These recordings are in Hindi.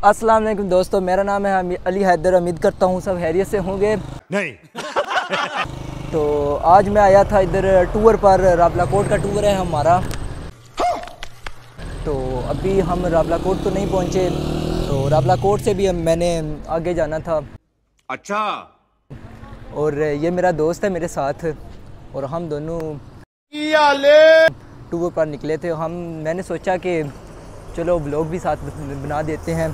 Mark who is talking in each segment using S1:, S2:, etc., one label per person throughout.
S1: अस्सलाम वालेकुम दोस्तों, मेरा नाम है अली हैदर। उम्मीद करता हूँ सब खैरियत से होंगे।
S2: नहीं
S1: तो आज मैं आया था इधर टूर पर। रावलाकोट का टूर है हमारा। तो अभी हम रावलाकोट तो नहीं पहुँचे, तो रावलाकोट से भी मैंने आगे जाना था।
S2: अच्छा।
S1: और ये मेरा दोस्त है मेरे साथ, और हम दोनों टूर पर निकले थे। मैंने सोचा कि चलो व्लॉग भी साथ बना देते हैं,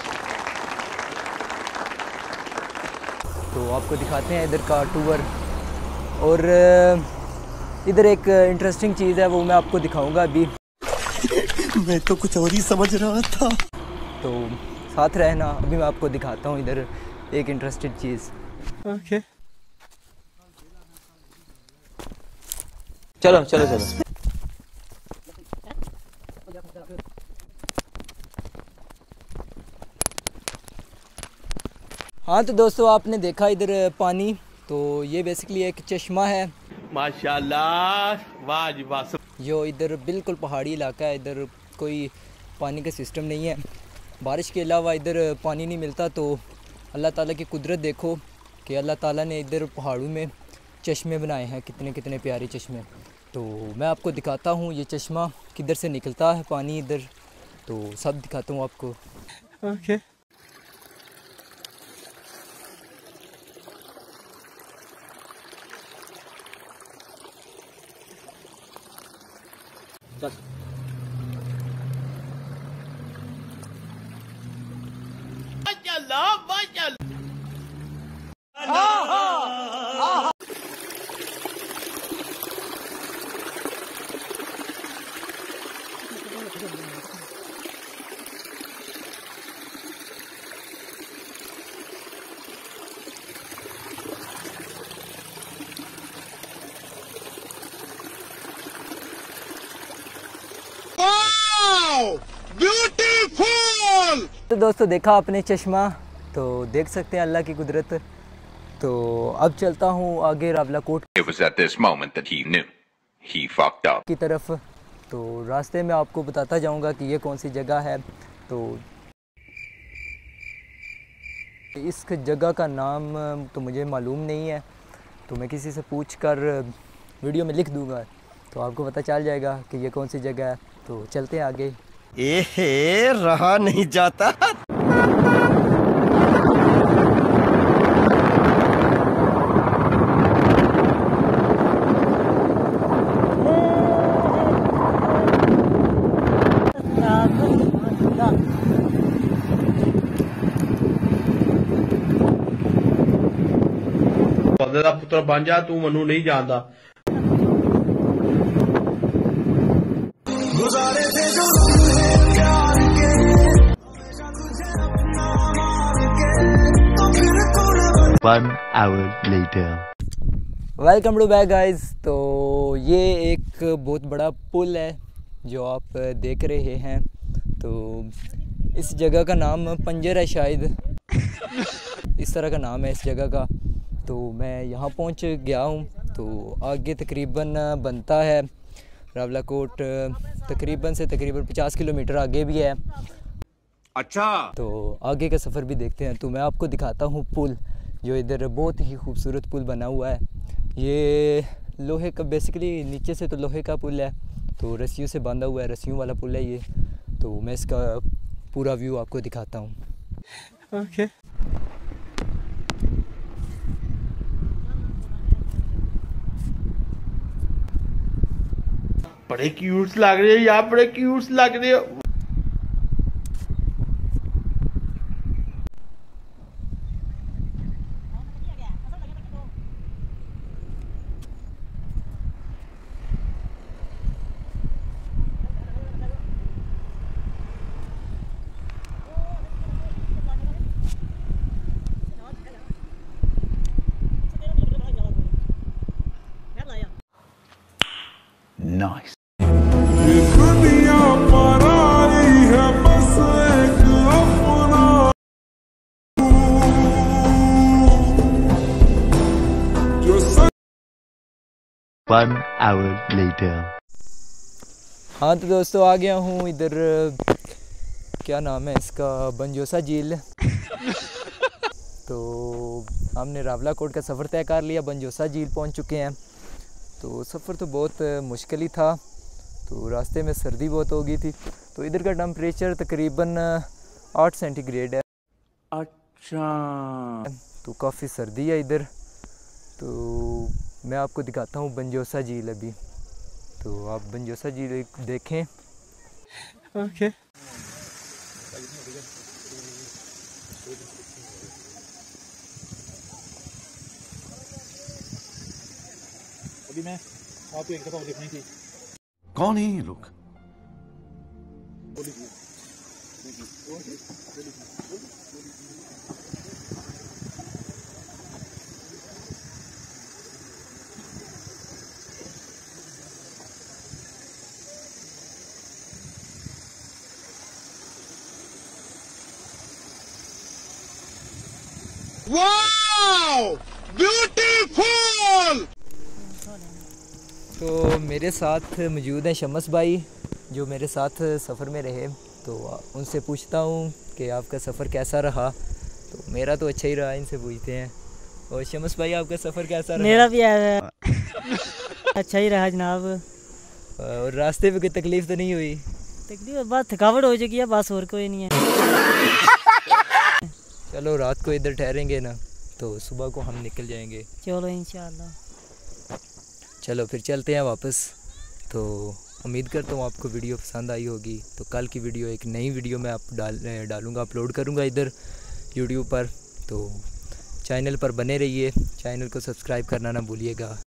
S1: तो आपको दिखाते हैं इधर का टूर। और इधर एक इंटरेस्टिंग चीज़ है, वो मैं आपको दिखाऊंगा अभी।
S3: मैं तो कुछ और ही समझ रहा था।
S1: तो साथ रहना, अभी मैं आपको दिखाता हूँ इधर एक इंटरेस्टिंग चीज़।
S3: ओके
S4: चलो चलो चलो।
S1: हाँ तो दोस्तों, आपने देखा इधर पानी, तो ये बेसिकली एक चश्मा है
S4: माशाल्लाह, वाह जी वाह।
S1: जो इधर बिल्कुल पहाड़ी इलाका है। इधर कोई पानी का सिस्टम नहीं है, बारिश के अलावा इधर पानी नहीं मिलता। तो अल्लाह ताला की कुदरत देखो कि अल्लाह ताला ने इधर पहाड़ों में चश्मे बनाए हैं, कितने कितने प्यारे चश्मे। तो मैं आपको दिखाता हूँ ये चश्मा किधर से निकलता है पानी इधर, तो सब दिखाता हूँ आपको।
S3: ओके
S1: तो दोस्तों देखा आपने चश्मा, तो देख सकते हैं अल्लाह की कुदरत। तो अब चलता हूँ आगे Rawalakot
S5: It was at this moment that he knew he fucked up.
S1: की तरफ। तो रास्ते में आपको बताता जाऊंगा कि ये कौन सी जगह है। तो इस जगह का नाम तो मुझे मालूम नहीं है, तो मैं किसी से पूछ कर वीडियो में लिख दूंगा, तो आपको पता चल जाएगा कि ये कौन सी जगह है। तो चलते हैं आगे।
S3: एहे रहा नहीं जाता।
S4: ਬੰਦੇ ਦਾ ਪੁੱਤਰ ਬਣ ਜਾ, ਤੂੰ ਮੈਨੂੰ ਨਹੀਂ ਜਾਣਦਾ।
S3: One hour later.
S1: Welcome to back guys. तो ये एक बहुत बड़ा पुल है जो आप देख रहे हैं। तो इस जगह का नाम पंजर है शायद, इस तरह का नाम है इस जगह का। तो मैं यहाँ पहुँच गया हूँ। तो आगे तकरीबन बनता है रावलाकोट, तकरीबन 50 किलोमीटर आगे भी है।
S2: अच्छा।
S1: तो आगे का सफ़र भी देखते हैं। तो मैं आपको दिखाता हूँ पुल, जो इधर बहुत ही खूबसूरत पुल बना हुआ है। ये लोहे का, बेसिकली नीचे से तो लोहे का पुल है, तो रस्सियों से बांधा हुआ है, रस्सियों वाला पुल है ये। तो मैं इसका पूरा व्यू आपको दिखाता हूँ।
S3: ओके
S4: बड़े क्यूट लग रहे हो यार, बड़े क्यूट लग रहे हो।
S5: Nice.
S3: One hour later.
S1: हाँ तो दोस्तों, आ गया हूँ इधर क्या नाम है इसका, बंजोसा झील। तो हमने रावला कोट का सफ़र तय कर लिया, बंजोसा झील पहुंच चुके हैं। तो सफ़र तो बहुत मुश्किल ही था, तो रास्ते में सर्दी बहुत हो गई थी। तो इधर का टेम्परेचर तकरीबन 8 सेंटीग्रेड है।
S4: अच्छा,
S1: तो काफ़ी सर्दी है इधर। तो मैं आपको दिखाता हूँ बंजोसा झील अभी। तो आप बंजोसा झील देखें।
S4: ओके।
S6: अभी मैं आपको एक दफ़ा देखनी थी।
S3: कौन है ये लोग?
S1: तो मेरे साथ मौजूद हैं शमस भाई, जो मेरे साथ सफ़र में रहे। तो उनसे पूछता हूँ कि आपका सफ़र कैसा रहा। तो मेरा तो अच्छा ही रहा, इनसे पूछते हैं। और शमस भाई, आपका सफ़र कैसा रहा?
S7: मेरा भी अच्छा ही रहा जनाब।
S1: और रास्ते में कोई तकलीफ़ तो नहीं हुई?
S7: तकलीफ बस थकावट हो चुकी है, बस और कोई नहीं है।
S1: चलो रात को इधर ठहरेंगे ना, तो सुबह को हम निकल जाएंगे।
S7: चलो इंशाल्लाह।
S1: चलो फिर चलते हैं वापस। तो उम्मीद करता हूँ आपको वीडियो पसंद आई होगी। तो कल की वीडियो, एक नई वीडियो मैं आप डालूँगा, अपलोड करूँगा इधर यूट्यूब पर। तो चैनल पर बने रहिए, चैनल को सब्सक्राइब करना ना भूलिएगा।